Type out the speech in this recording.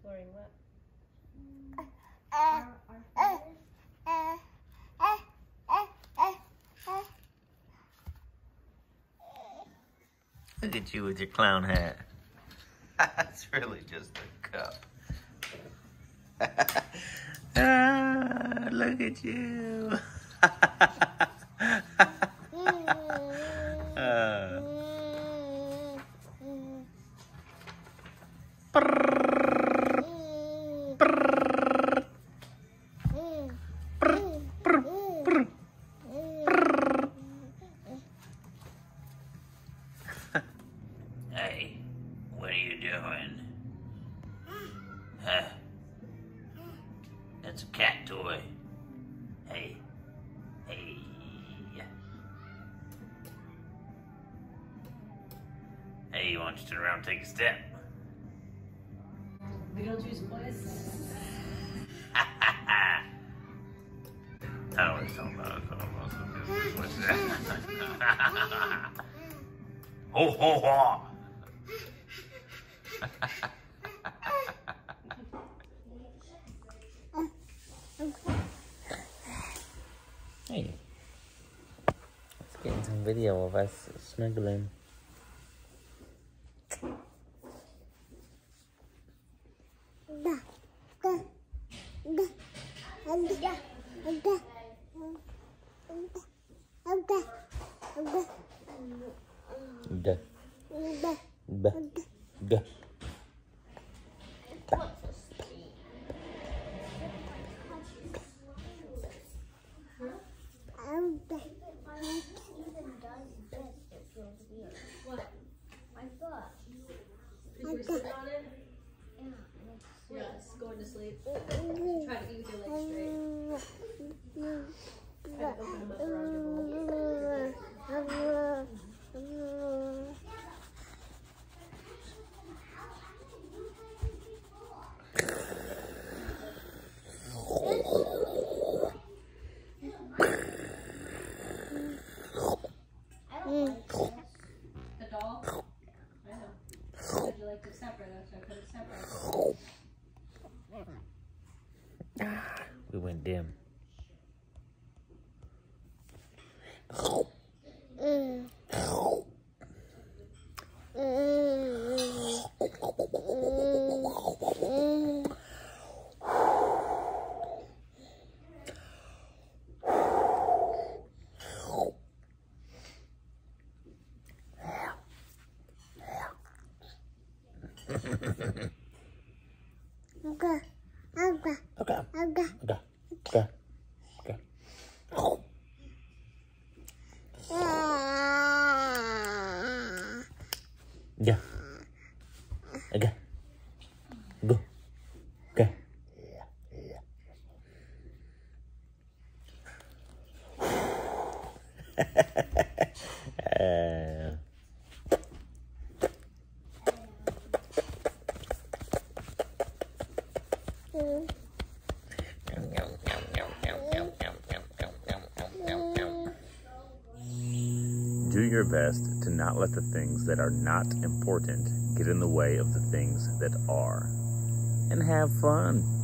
exploring what? Look at you with your clown hat. It's really just a cup. Look at you. Hey, what are you doing? Huh? That's a cat toy. Hey. Hey. Hey, why don't you turn around and take a step? Beetlejuice voice. I don't want to talk about it. What's that? Ho, ho, ho. Hey, let's get some video of us snuggling. What? My foot. Did you sit on it? Yeah. Yes, going to sleep. Try to eat with your legs straight. Try to open them up around your bowl. The doll? I know. Would you like to separate? That's why I put it separate. We went dim. Okay. Yeah. Okay. Go. Okay. Do your best to not let the things that are not important get in the way of the things that are. And have fun.